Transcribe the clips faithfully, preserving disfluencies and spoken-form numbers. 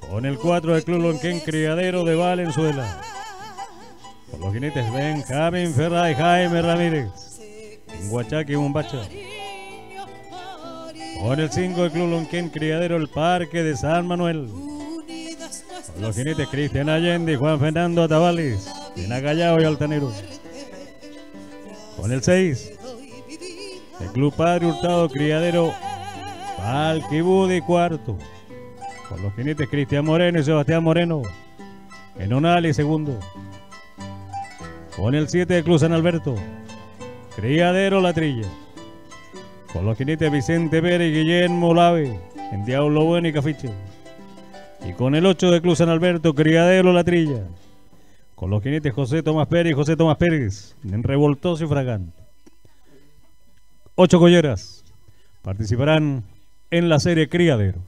Con el cuatro de Club Lonquén, Criadero de Valenzuela. Por los jinetes Benjamín Ferrá y Jaime Ramírez. En Huachaque y Bombacha. Con el cinco de Club Lonquén, Criadero El Parque de San Manuel. Por los jinetes Cristian Allende y Juan Fernando Atabales. En Agallao y Altanero. Con el seis de Club Padre Hurtado, Criadero Palquibú de cuarto. Por los jinetes Cristian Moreno y Sebastián Moreno. En Onali segundo. Con el siete de Club San Alberto, Criadero La Trilla. Con los jinetes Vicente Pérez y Guillermo Lave. En Diablo Bueno y Cafiche. Y con el ocho de Club San Alberto, Criadero La Trilla. Con los jinetes José Tomás Pérez y José Tomás Pérez. En Revoltoso y Fragante. Ocho colleras participarán en la serie Criaderos.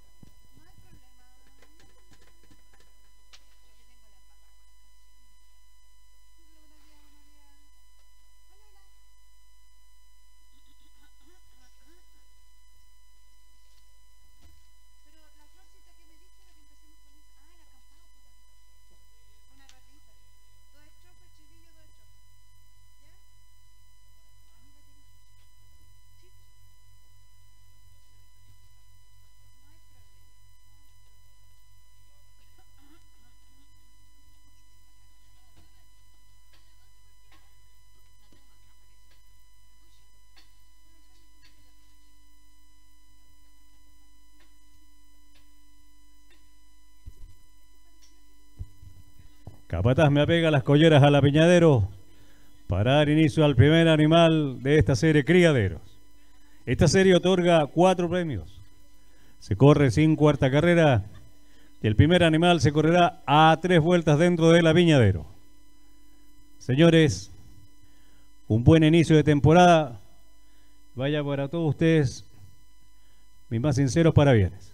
Capataz me apega las colleras a la Piñadero para dar inicio al primer animal de esta serie Criaderos. Esta serie otorga cuatro premios. Se corre sin cuarta carrera y el primer animal se correrá a tres vueltas dentro de la Piñadero. Señores, un buen inicio de temporada. Vaya para todos ustedes mis más sinceros parabienes.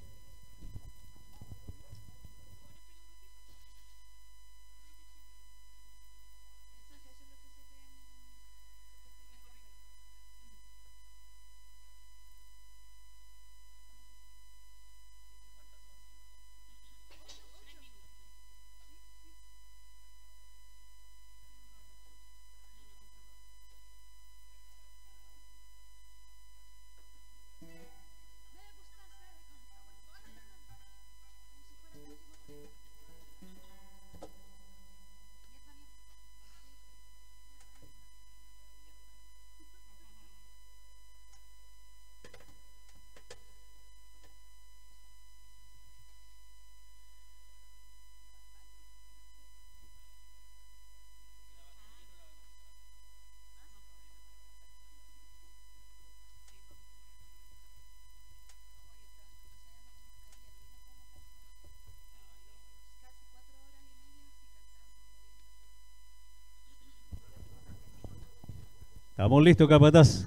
Estamos listos, capataz.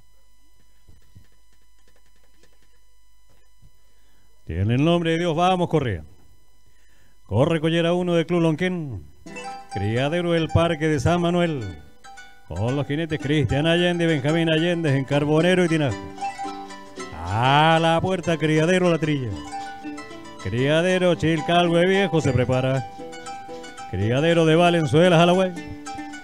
Tiene el nombre de Dios, vamos, Correa. Corre collera uno de Club Lonquén. Criadero El Parque de San Manuel. Con los jinetes Cristian Allende y Benjamín Allende en Carbonero y Tinajo. A la puerta, Criadero La Trilla. Criadero Chilcalhue Viejo se prepara. Criadero de Valenzuela, Jalagüey.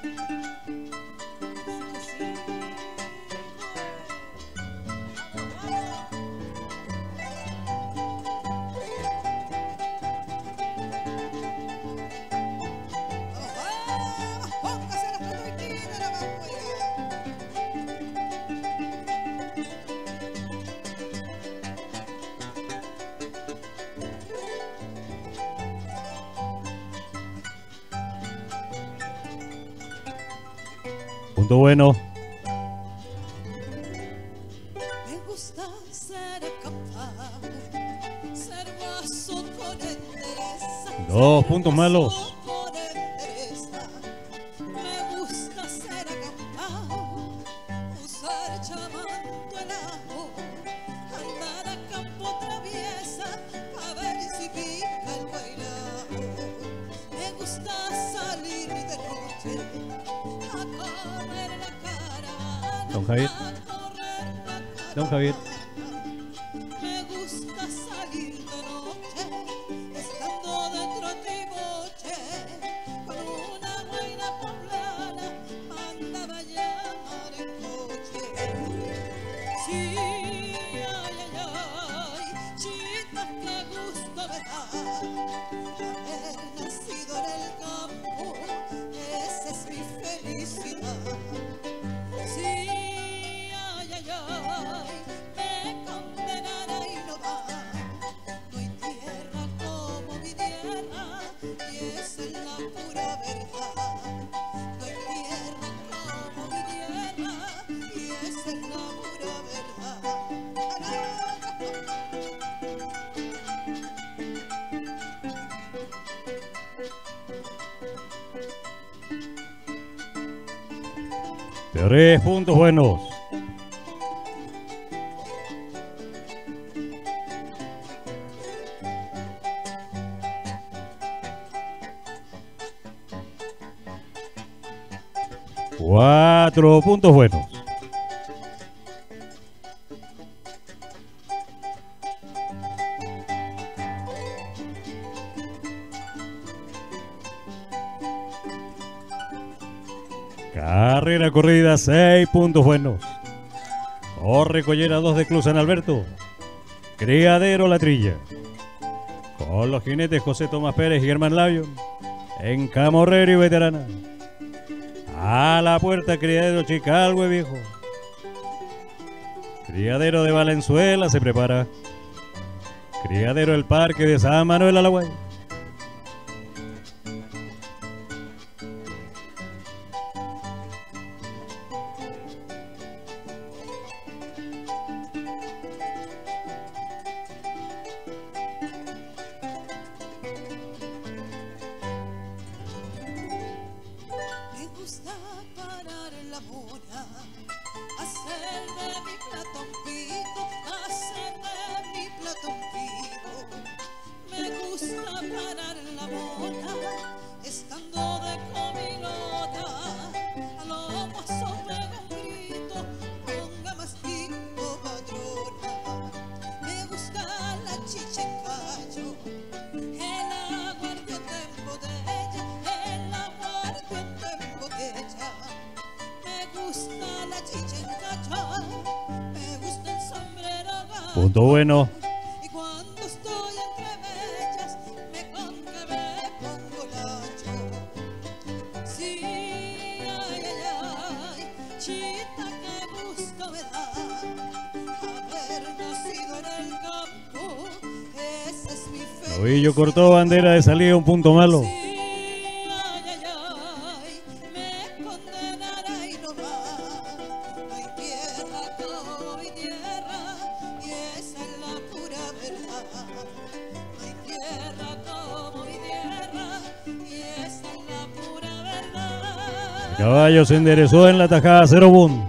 Punto bueno. Me gusta ser capaz, ser guaso con entereza. Dos puntos malos. Con entereza. Me gusta ser capaz, usar chamando el ajo, andar a campo traviesa, a ver si pica el bailao. Me gusta salir de noche, a correr la caravana. Don Javier. Don Javier. Me gusta salir de noche, qué gusto me da haber nacido en el campo, esa es mi felicidad. Sí, ay, ay, ay, me condenará y no va. No hay tierra como mi tierra, y esa es la pura verdad. No hay tierra como mi tierra, y esa es la pura verdad. Tres puntos buenos. Cuatro puntos buenos. Carrera corrida, seis puntos buenos. Corre Collera dos de Club San Alberto. Criadero La Trilla. Con los jinetes José Tomás Pérez y Germán Lyon. En Camorrero y Veterana. A la puerta Criadero Chicalhue Viejo. Criadero de Valenzuela se prepara. Criadero El Parque de San Manuel Alaguay. Me gusta parar en la mona, hacer de mi plato un pico, hacer de mi plato un pico. Me gusta parar en la mona, estando de comilona, a lo paso pega un grito, ponga más tiempo patrona. Me gusta la chicha en cacho, el aguardiente en botella, el aguardiente en botella. Me gusta la chicha en cacho, me gusta el sombrero gacho. Punto bueno. Y cuando estoy entre bellas, me conca me pongo lacho. Sí, ay, ay, ay, chita, qué gusto me da haber nacido en el campo, esa es mi felicidad. Novillo cortó bandera de salida, un punto malo. Sí, ay, ay, ay, me condenará y no va. No hay tierra como mi tierra, y esa es la pura verdad. No hay tierra como mi tierra, y esa es la pura verdad. Caballo se enderezó en la tajada, cero boom.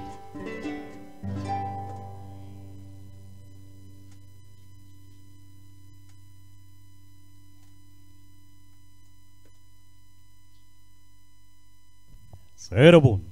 Cero boom.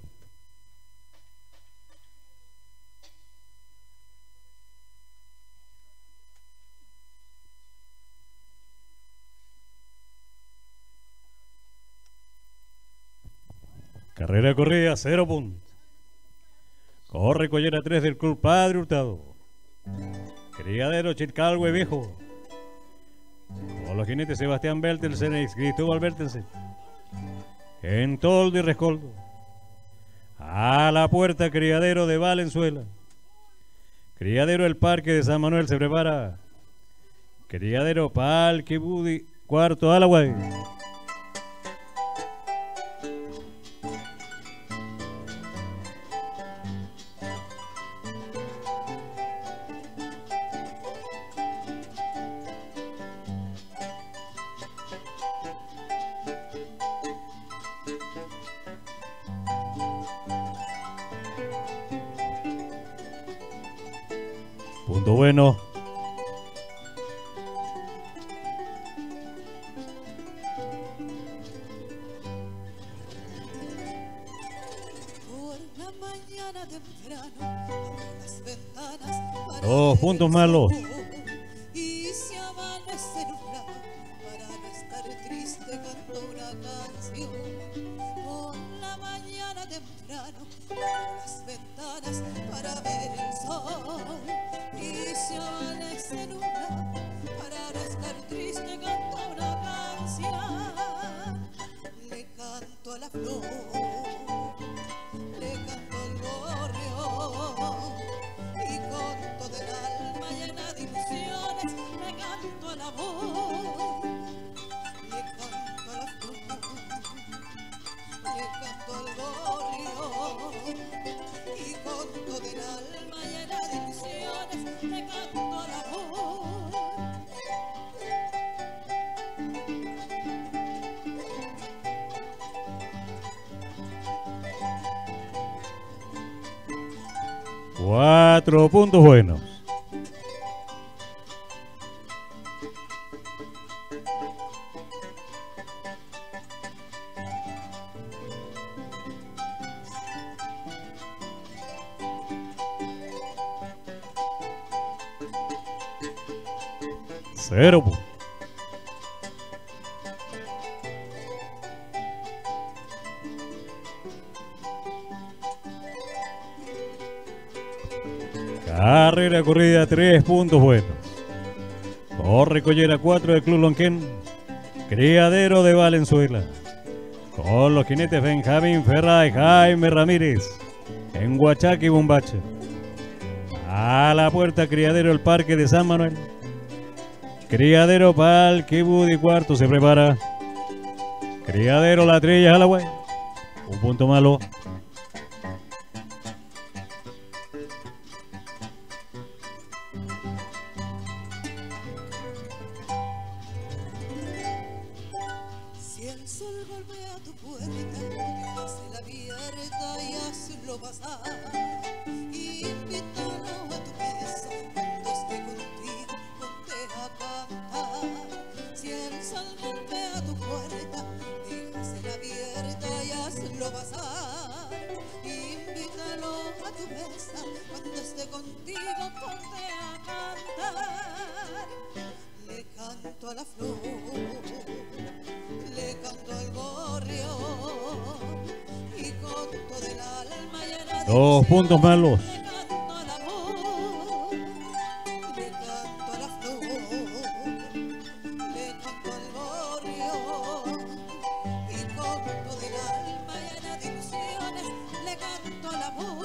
Carrera corrida, cero puntos. Corre Collera tres del Club Padre Hurtado. Criadero Chicalhue Viejo. Con los jinetes Sebastián Bertelsen y Cristóbal Bertelsen. En Toldo y Rescoldo. A la puerta Criadero de Valenzuela. Criadero El Parque de San Manuel se prepara. Criadero Palque Budi, cuarto Alaguay. Punto bueno. Por la mañana temprano, abro las ventanas para Dos ver puntos el malos. sol. Y si amanece nublado, para no estar triste canto una canción. Por la mañana temprano, abro las ventanas para ver el sol. Y si amanece nublado, para no te canto una canción, le canto a la flor, le canto al gorrión y con todo el alma llena de ilusiones le canto al amor, le canto a la flor, le canto al gorrión y con todo el alma llena de ilusiones le canto al amor. Cuatro puntos buenos. Cero puntos. Carrera corrida, tres puntos buenos. Corre Collera cuatro del Club Lonquén. Criadero de Valenzuela. Con los jinetes Benjamín Ferra y Jaime Ramírez. En Huachaca y Bombacha. A la puerta Criadero el Parque de San Manuel. Criadero Pal Kibudi cuarto se prepara. Criadero La Trilla a la web. Un punto malo. Si el sol golpea tu puerta, hazla abierta y hazlo pasar. Invítalo a tu mesa, cuando esté contigo, ponte a cantar. Si el sol golpea tu puerta, déjasela abierta y hazlo pasar. Invítalo a tu mesa, cuando esté contigo, ponte a cantar. Le canto a la flor, le canto al gorrión y con todo el alma llena de Dos puntos malos. le canto al amor, le canto a la flor, le canto al gorrión y con todo el alma llena de ilusiones le canto al amor.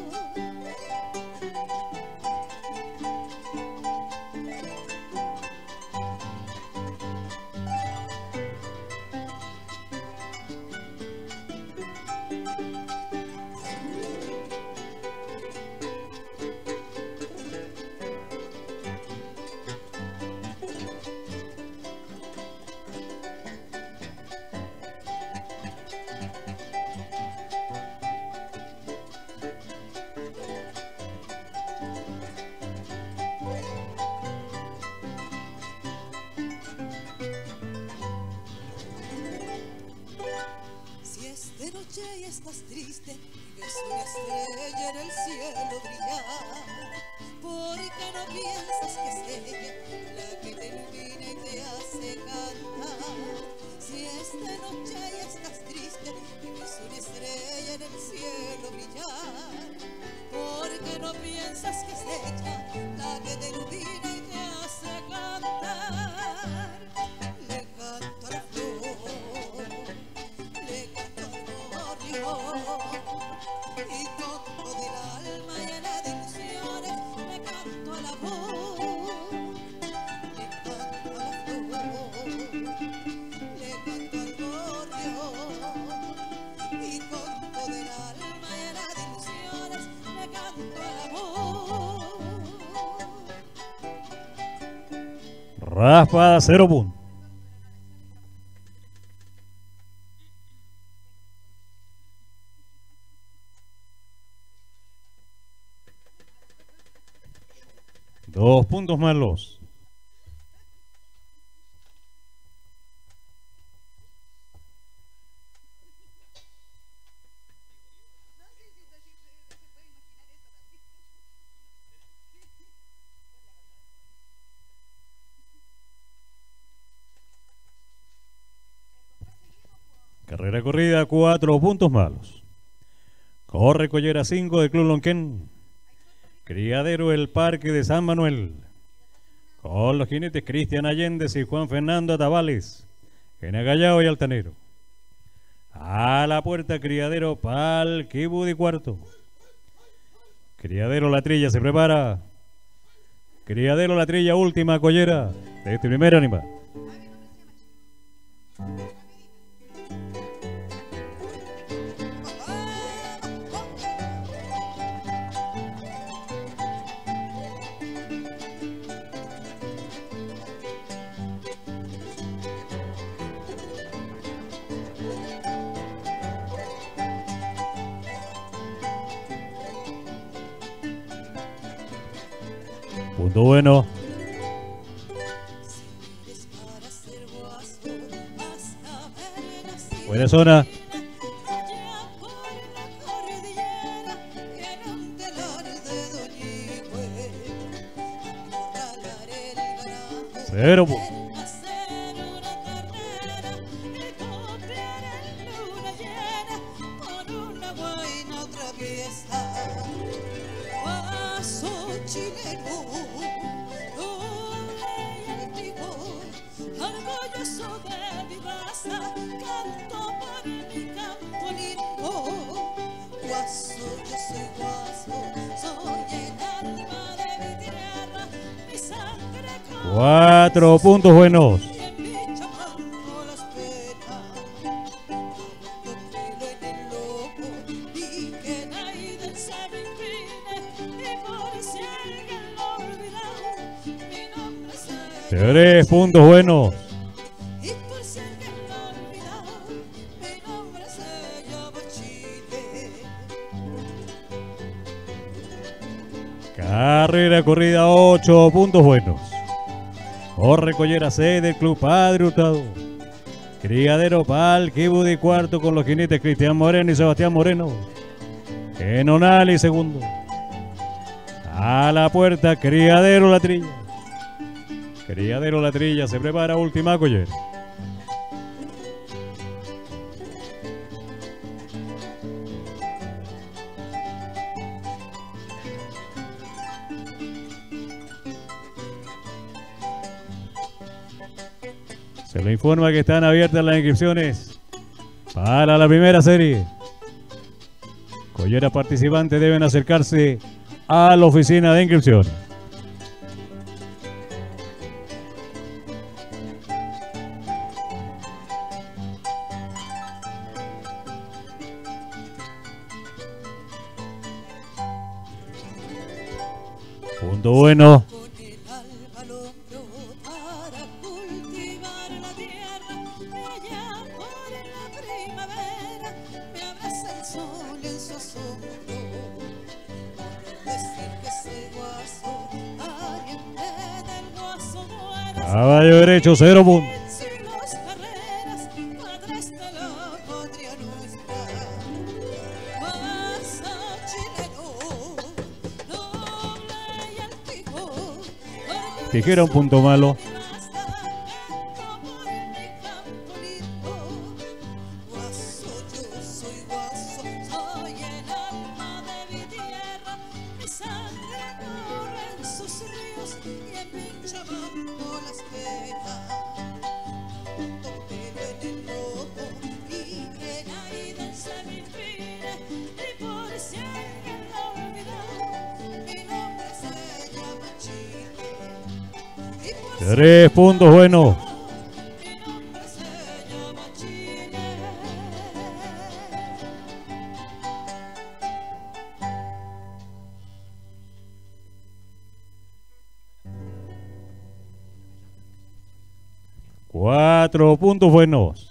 Si es de noche y estás triste y ves una estrella en el cielo brillar, ¿por qué no piensas que es ella la que te ilumina y te hace cantar? Si es de noche y estás triste y ves una estrella en el cielo brillar, ¿por qué no piensas que es ella la que te ilumina y te hace cantar? Le canto a la flor, le canto al gorrión y con todo el alma llena de ilusiones le canto al amor, le canto a la flor, le canto al gorrión y con todo el alma llena de ilusiones le canto al amor. Raspada, cero puntos. Dos puntos malos. Carrera corrida, cuatro puntos malos. Corre Collera cinco del Club Lonquén. Criadero el Parque de San Manuel. Con los jinetes Cristian Allende y Juan Fernando Tabales, en Agallao y Altanero. A la puerta Criadero Pal Kibudi cuarto. Criadero La Trilla se prepara. Criadero La Trilla, última collera de este primer animal. Punto bueno. Buena zona. Cero puntos. Cuatro puntos buenos. Tres puntos buenos. Carrera corrida, ocho puntos buenos. Corre collera C del Club Padre Hurtado. Criadero Pal Kibudi cuarto con los jinetes Cristian Moreno y Sebastián Moreno. Enonali segundo. A la puerta Criadero La Trilla. Criadero La Trilla se prepara, última collera. Se le informa que están abiertas las inscripciones para la primera serie. Colleras participantes deben acercarse a la oficina de inscripción. Punto bueno. Caballo derecho, cero puntos. Tijera, un punto malo. Tres puntos buenos. Cuatro puntos buenos.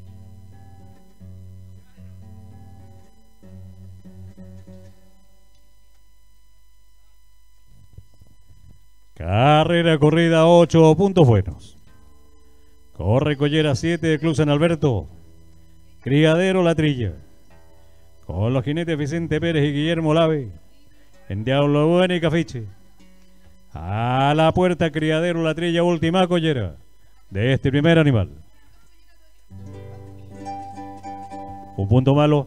Carrera corrida, ocho puntos buenos. Corre collera siete de Club San Alberto. Criadero La Trilla. Con los jinetes Vicente Pérez y Guillermo Lave. En Diablo Bueno y Cafiche. A la puerta Criadero La Trilla, última collera de este primer animal. Un punto malo.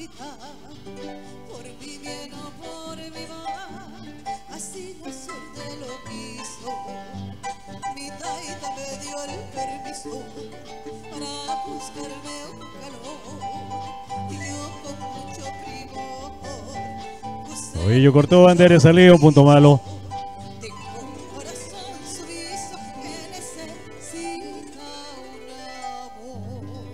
mitad, por mi bien o por mi mal, así la suerte lo quiso. Mi taita me dio el permiso para buscarme un calor, y yo con mucho primor puse. Oye, yo cortó bandera salido, punto malo. Tengo un corazón sumiso que necesita un amor.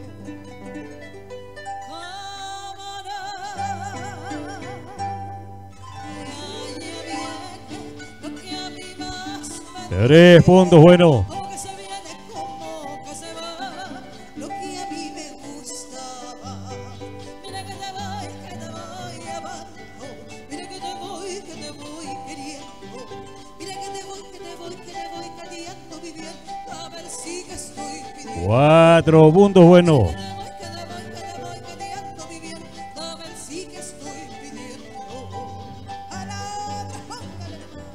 Tres puntos, bueno. Como que se viene, como que se va, lo que a mí me gustaba. Mira que te voy, que te voy amando. Mira que te voy, que te voy queriendo. Mira que te voy, que te voy, que te voy cateando mi bien. A ver si que estoy pidiendo. Cuatro puntos, bueno. Que te voy, que te voy, que te voy cateando mi bien. A ver si que estoy pidiendo. A la otra, póngale nomás.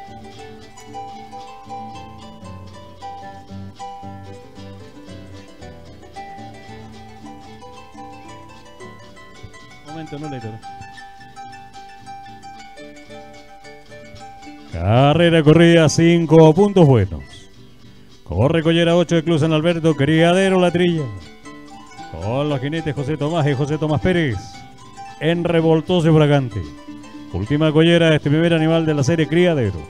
Un momento, no le toco. Carrera corrida, cinco puntos buenos. Corre Collera ocho de Club San Alberto, Criadero La Trilla. Con los jinetes José Tomás y José Tomás Pérez. En revoltoso y fragante. Última collera, este primer animal de la serie Criadero.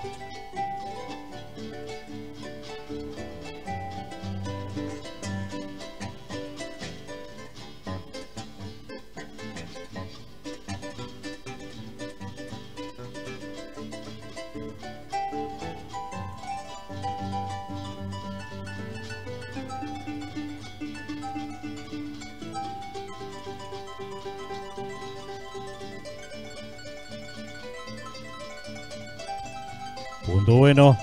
Punto bueno.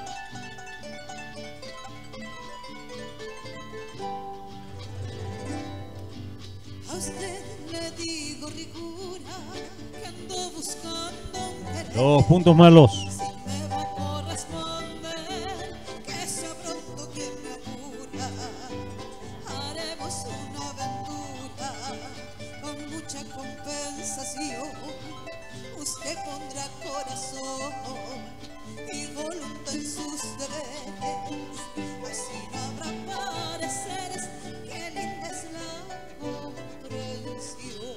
A usted le digo ricura que ando buscando un querer. Dos puntos malos. Si me va a corresponder, que sea pronto que me apura. Haremos una aventura con mucha compensación. Usted pondrá corazón y voluntad en sus deberes. Así no habrá pareceres, que linda es la comprensión.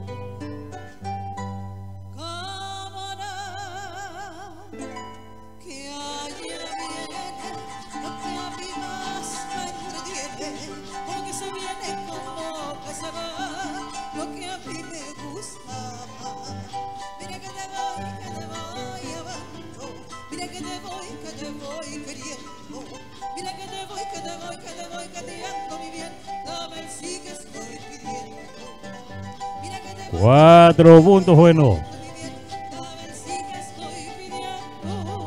Cómo no, que allá viene lo que a mí más me entretiene, como que se viene, como que se va, lo que a mí me gusta. Mira que te voy, que te voy amando. Mira que te voy, que te voy queriendo. Mira que te voy, que te voy, que te voy cateando mi bien. Dame el sí que estoy pidiendo. Mira que te voy, Cuatro puntos buenos. mi bien. Dame el sí que estoy pidiendo.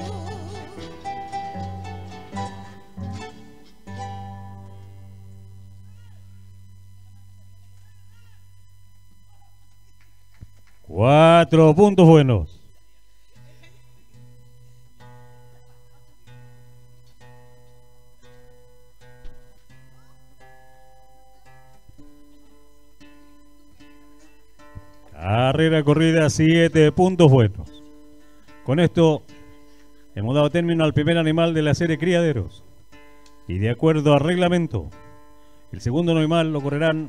Cuatro puntos buenos. Carrera corrida, siete puntos buenos. Con esto hemos dado término al primer animal de la serie Criaderos. Y de acuerdo al reglamento, el segundo animal lo correrán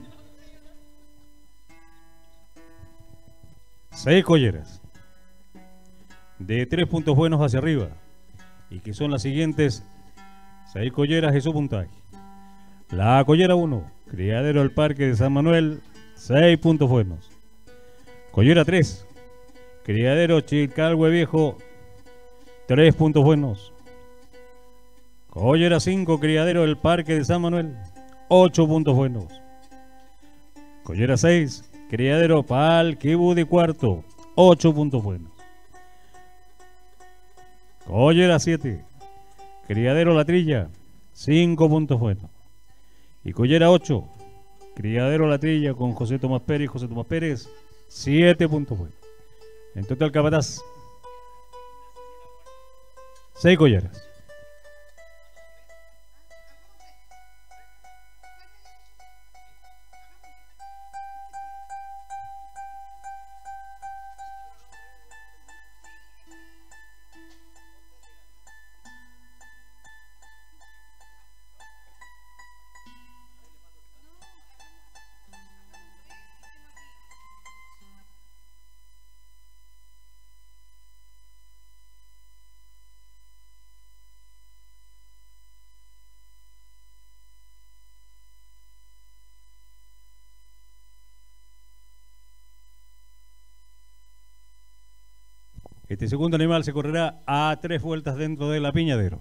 seis colleras de tres puntos buenos hacia arriba, y que son las siguientes seis colleras y su puntaje. La collera uno, Criadero del Parque de San Manuel, seis puntos buenos. Collera tres, Criadero Chilcalhue Viejo, tres puntos buenos. Collera cinco, Criadero del Parque de San Manuel, ocho puntos buenos. Collera seis, Criadero Palquibú de Cuarto, ocho puntos buenos. Collera siete, Criadero La Trilla, cinco puntos buenos. Y Collera ocho, Criadero La Trilla con José Tomás Pérez y José Tomás Pérez, siete puntos buenos. En total, capataz, seis colleras. Este segundo animal se correrá a tres vueltas dentro del apiñadero.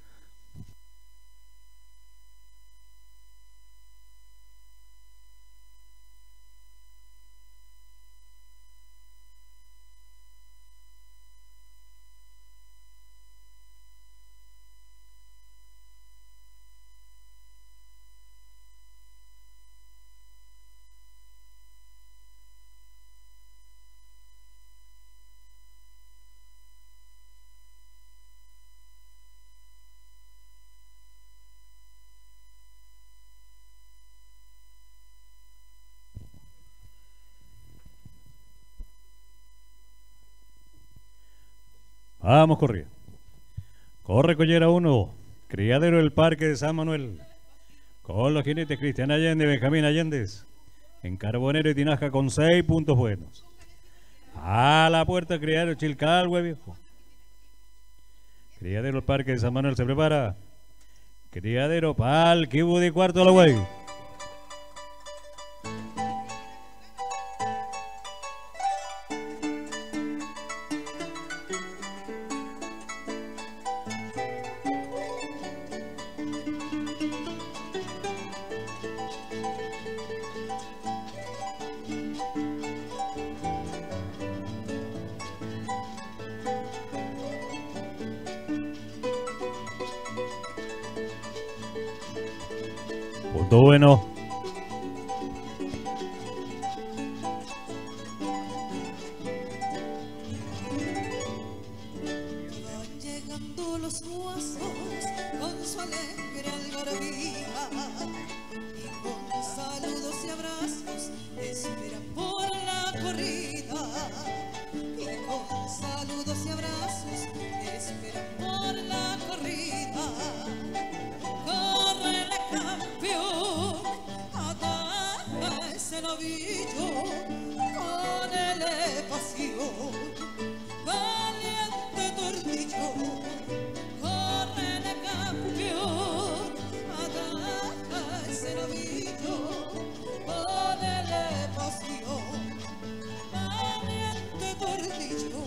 Vamos, corría. Corre Collera uno, criadero del Parque de San Manuel. Con los jinetes Cristian Allende, Benjamín Allendez. En Carbonero y Tinaja con seis puntos buenos. A la puerta, criadero Chilcalhue Viejo. Criadero del Parque de San Manuel se prepara. Criadero Pal, que hubo de cuarto a la güey. Punto bueno. Van llegando los mozos con su alegre algarabía y con saludos y abrazos esperan por la corrida. Y con saludos y abrazos esperan por la corrida. Corre el campeón, ataja ese novillo con elevación. Valiente tordillo, corre el campeón, ataja ese novillo con elevación. Valiente tordillo.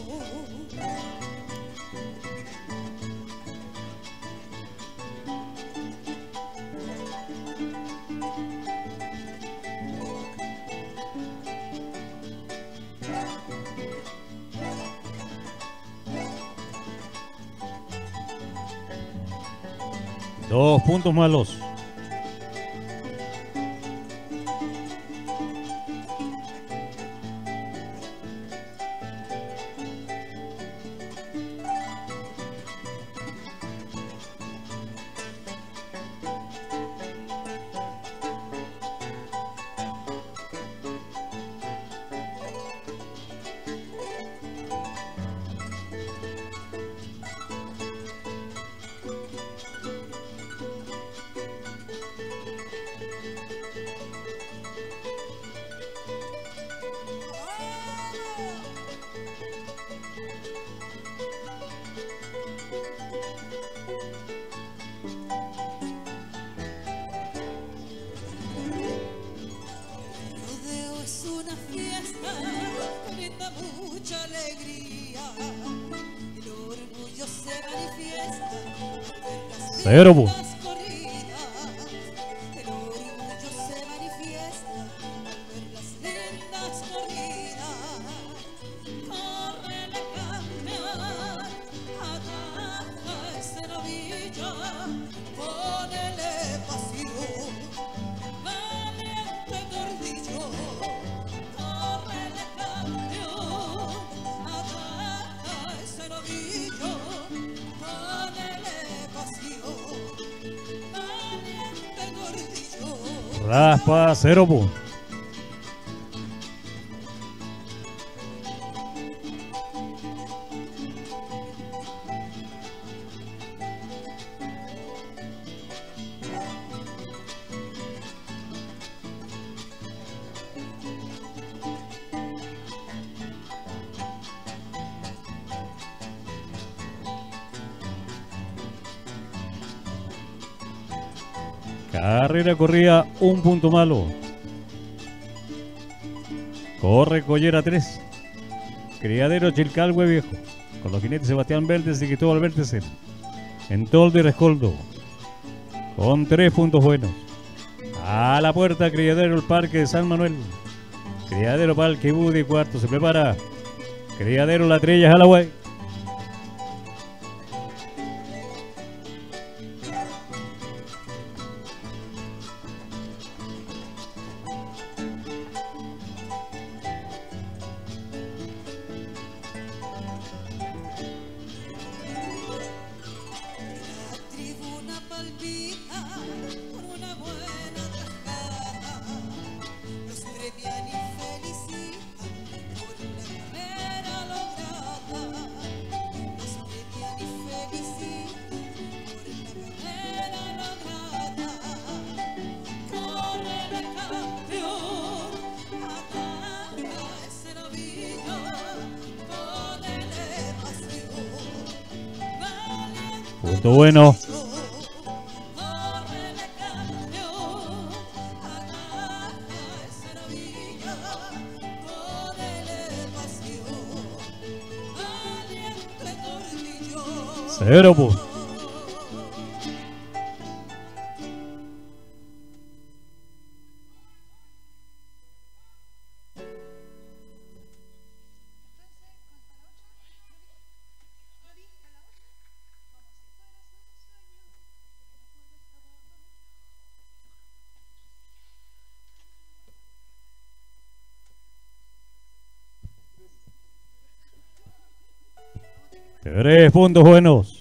Dos puntos malos. Mucha alegría, el orgullo se manifiesta en las Cero, bu. lindas corridas. El orgullo se manifiesta al ver las lindas corridas. Corre el campeón, ataja ese novillo, ponele pasión. Valiente tordillo, corre el campeón, ataja ese novillo, ponele pasión. Valiente tordillo. Raspa, cero puntos. Carrera corría un punto malo. Corre Collera tres. Criadero Chilcalhue Viejo. Con los jinetes Sebastián Vélez y Cristóbal Vélez en toldo y rescoldo. Con tres puntos buenos. A la puerta, Criadero el Parque de San Manuel. Criadero Parque Budi, cuarto, se prepara. Criadero La Trilla, Jalagüey. Punto bueno. Cero puntos. Tres puntos buenos.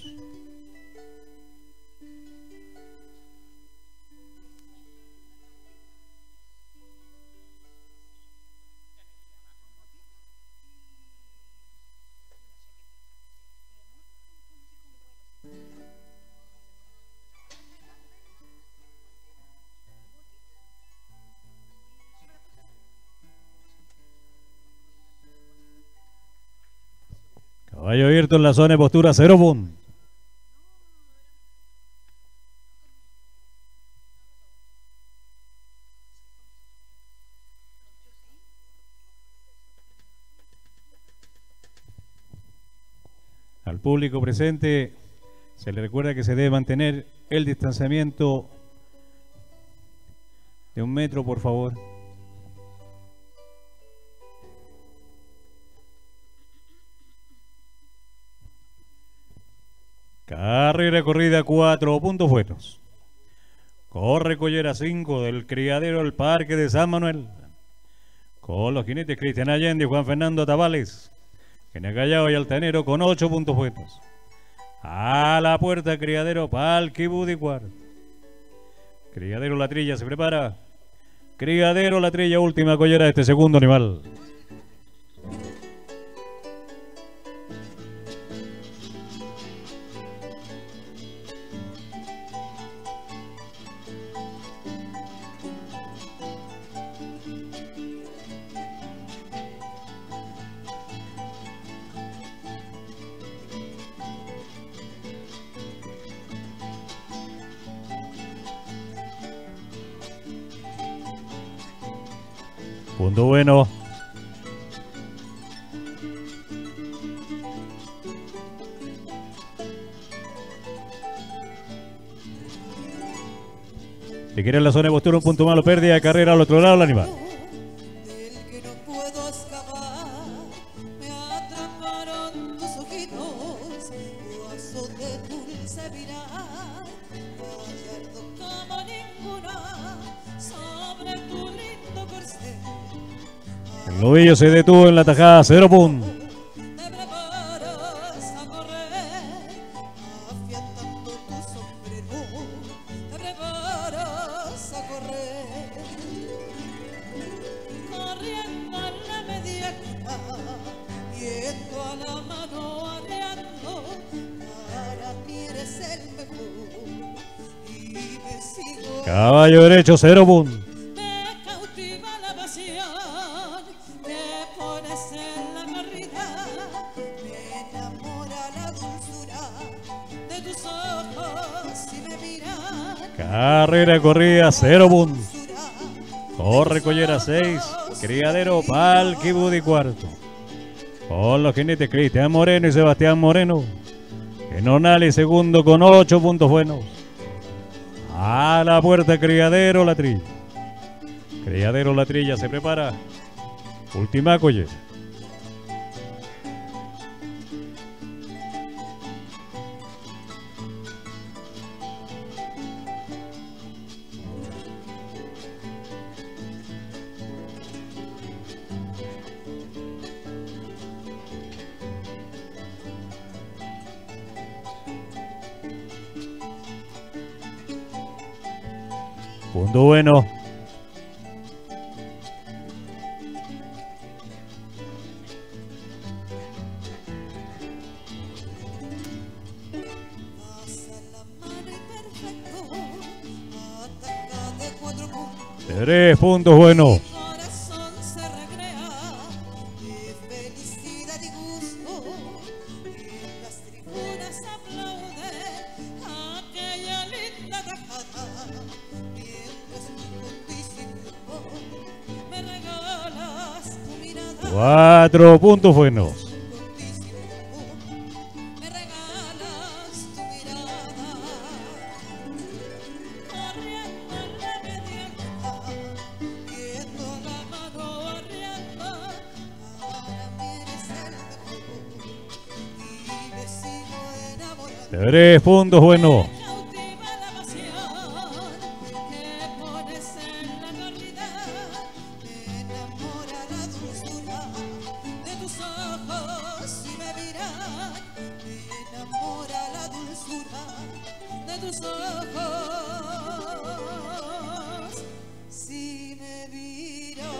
Caballo abierto en la zona de postura, cero puntos. Al público presente se le recuerda que se debe mantener el distanciamiento de un metro, por favor. Carrera corrida, cuatro puntos buenos. Corre Collera cinco del Criadero El Parque de San Manuel. Con los jinetes Cristian Allende y Juan Fernando Tavales. Gene Callao y Altanero con ocho puntos buenos. A la puerta, Criadero Parque Budi cuarto. Criadero La Trilla se prepara. Criadero La Trilla, última collera de este segundo animal. Punto bueno. Si quiere en la zona de postura, un punto malo, pérdida de carrera al otro lado el animal. Del que no puedo escapar, me atraparon tus ojitos, guaso de dulce mirar, gallardo como ninguna, sobre tu lindo corcel. El novillo se detuvo en la tajada, cero puntos. Te preparas a correr, afiatando tu sombrero. Te preparas a correr, corriendo a la media yendo a la mano arreando. Para mí eres el mejor y me sigo. Caballo derecho, cero puntos. Me cautiva la pasión, te pones en la corrida, me enamora la dulzura de tus ojos y me miran. Carrera corrida, cero puntos. Corre Collera seis, Criadero Parque Budi cuarto. Con los jinetes Cristian Moreno y Sebastián Moreno. Enonali segundo con ocho puntos buenos. A la puerta Criadero La Trilla. Criadero La Trilla se prepara. Última collera. Punto bueno. Tres puntos buenos. Corazón se recrea de felicidad y gusto, y las tribunas aplauden aquella linda tajada, mientras tú con disimulo me regalas tu mirada. Cuatro puntos buenos. Me regalas tu mirada, corriendo la mediana, viendo la mano arriba, para mí eres el mejor y me sigo enamorando. Tres puntos buenos. Me cautiva la pasión que pones en la corrida, me enamora la dulzura de tus ojos y me miran, me enamora la dulzura de tus ojos si me miran.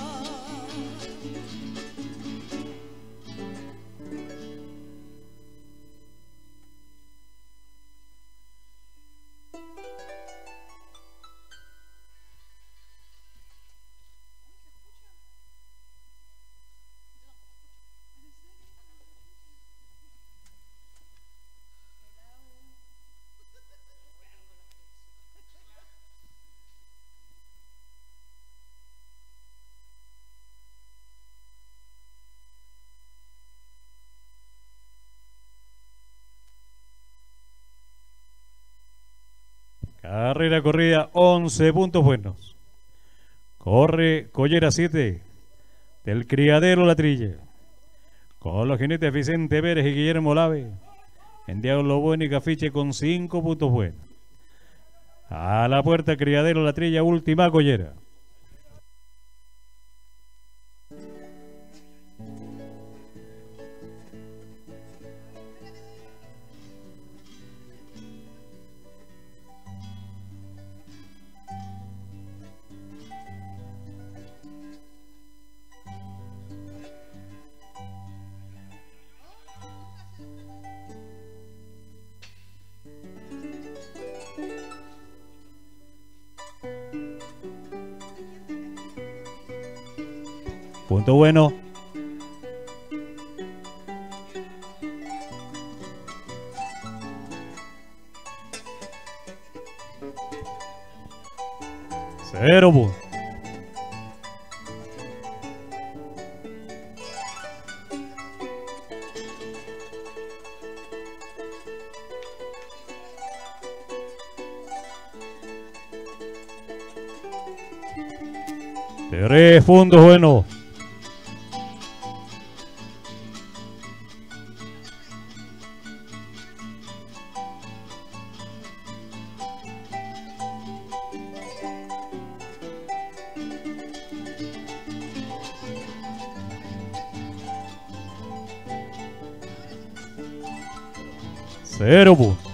Carrera corrida, once puntos buenos. Corre Collera siete del Criadero La Trilla. Con los jinetes Vicente Pérez y Guillermo Lave. En Diablo Bueno y Cafiche con cinco puntos buenos. A la puerta Criadero La Trilla, última collera. Punto bueno. Cero puntos. Tres puntos buenos. Cero puntos.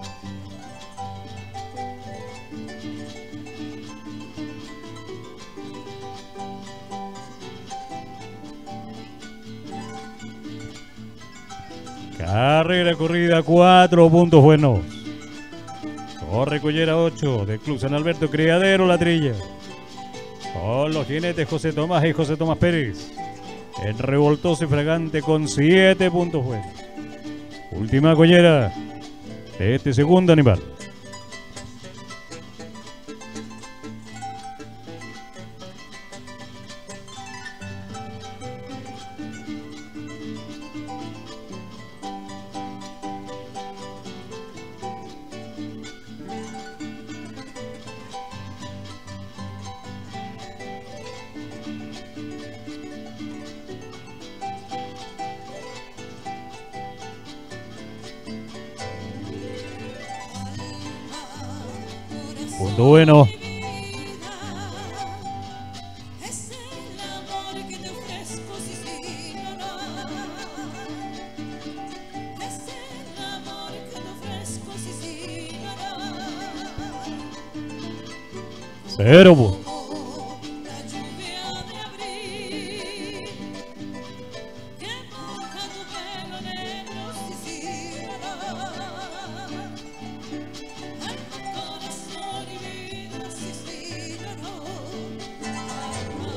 Carrera corrida, cuatro puntos buenos. Corre Collera ocho del Club San Alberto Criadero La Trilla. Con los jinetes José Tomás y José Tomás Pérez. En revoltoso y fragante con siete puntos buenos. Última collera de este segundo animal. Punto bueno. Es el amor que te ofrezco, sí, sí, no, no. Es el amor que te ofrezco, sí, sí, no, no. Cero puntos. La lluvia de abril que moja tu pelo negro, sí, sí, no, no. Alma, corazón y vida, sí, sí, no, no. Alma,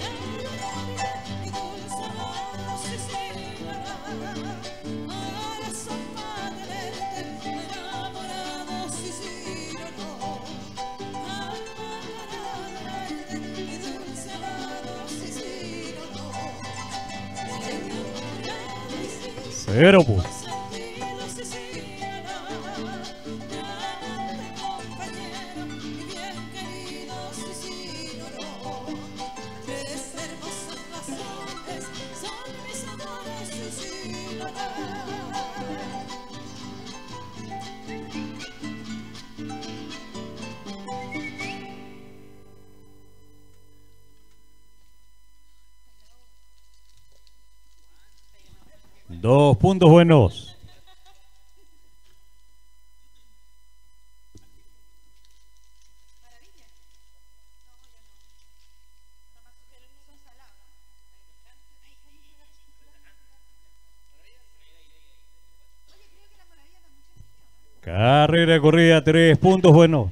y dulce amor, sí, sí, no, no. Corazón para tenerte enamorado, sí, sí, no, no. Alma para tenerte y dulce amor, sí, sí, no, no. Enamorado, sí, sí. Cero puntos. Sentido, sí, sí, no. Llámate compañero y bien querido, sí, sí, no, no. Tres hermosas razones son mis amores, sí, sí, no, no. Dos puntos buenos. Carrera corrida, tres puntos buenos.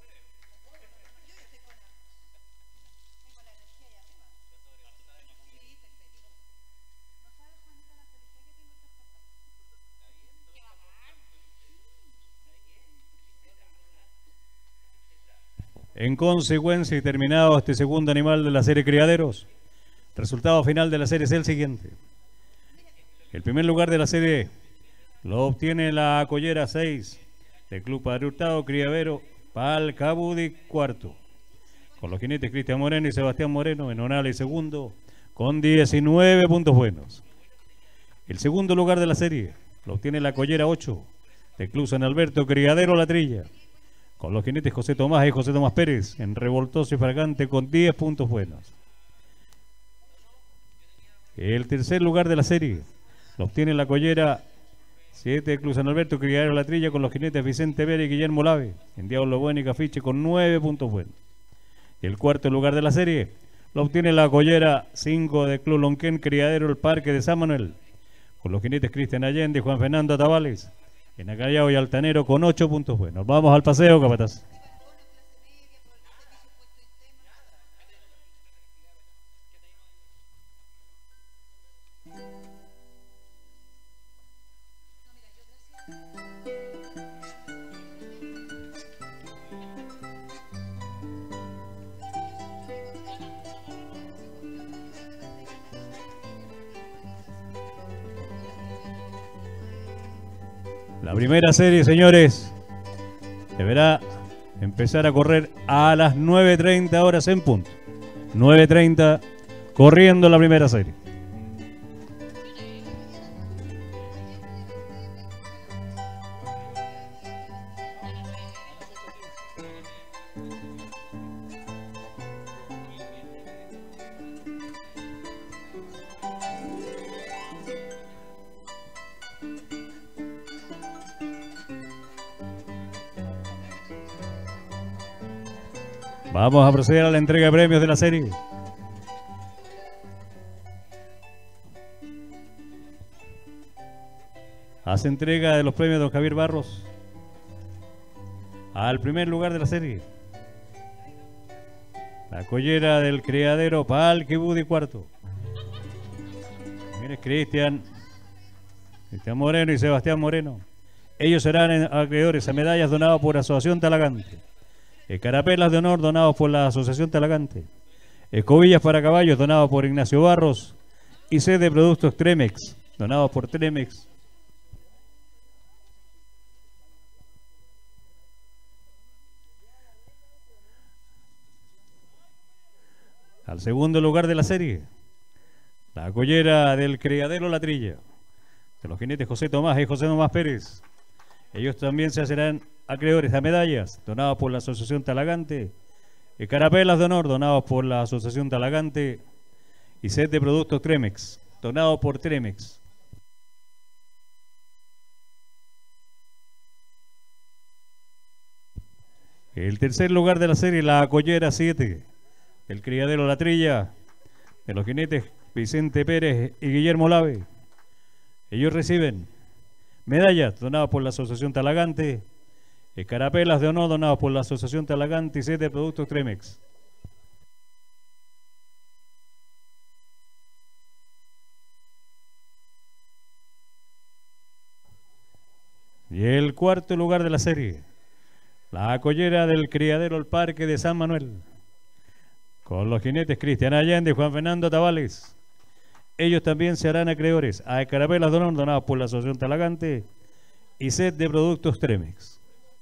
En consecuencia y terminado este segundo animal de la serie Criaderos, resultado final de la serie es el siguiente. El primer lugar de la serie lo obtiene la Collera seis del Club Padre Hurtado, Criadero Pal Cabudi cuarto, con los jinetes Cristian Moreno y Sebastián Moreno en Onala y segundo, con diecinueve puntos buenos. El segundo lugar de la serie lo obtiene la Collera ocho del Club San Alberto, Criadero La Trilla, con los jinetes José Tomás y José Tomás Pérez en Revoltoso y Fragante con diez puntos buenos. El tercer lugar de la serie lo obtiene la Collera siete del Club San Alberto, Criadero La Trilla, con los jinetes Vicente Vera y Guillermo Lave en Diablo Bueno y Cafiche con nueve puntos buenos. Y el cuarto lugar de la serie lo obtiene la Collera cinco del Club Lonquén, Criadero El Parque de San Manuel, con los jinetes Cristian Allende y Juan Fernando Atabales en Acallao y Altanero con ocho puntos buenos. Vamos al paseo, capataz. La primera serie, señores, deberá empezar a correr a las nueve treinta horas en punto. nueve treinta, corriendo la primera serie. Vamos a proceder a la entrega de premios de la serie. Hace entrega de los premios don Javier Barros al primer lugar de la serie, la Collera del Criadero Pal Kibudi cuarto. Mire, Cristian Cristian Moreno y Sebastián Moreno. Ellos serán acreedores a medallas donadas por Asociación Talagante, escarapelas de honor donados por la Asociación Talagante, escobillas para caballos donados por Ignacio Barros y set de productos Tremex donados por Tremex. Al segundo lugar de la serie, la Collera del Criadero La Trilla, de los jinetes José Tomás y José Tomás Pérez. Ellos también se harán acreedores a medallas donadas por la Asociación Talagante, escarapelas de honor donados por la Asociación Talagante y set de productos Tremex, donado por Tremex. El tercer lugar de la serie, la Collera siete, del criadero La Trilla, de los jinetes Vicente Pérez y Guillermo Lave. Ellos reciben medallas donadas por la Asociación Talagante, escarapelas de honor donadas por la Asociación Talagante y set de productos Tremex. Y el cuarto lugar de la serie, la Collera del criadero El Parque de San Manuel, con los jinetes Cristian Allende y Juan Fernando Tavales. Ellos también se harán acreedores a escarapelas de honor donadas por la Asociación Talagante y set de productos Tremex.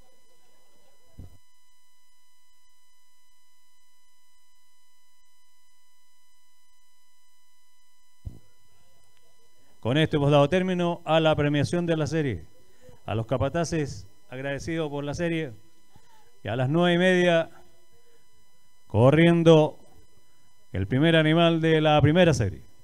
Con esto hemos dado término a la premiación de la serie. A los capataces, agradecidos por la serie. Y a las nueve y media, corriendo el primer animal de la primera serie.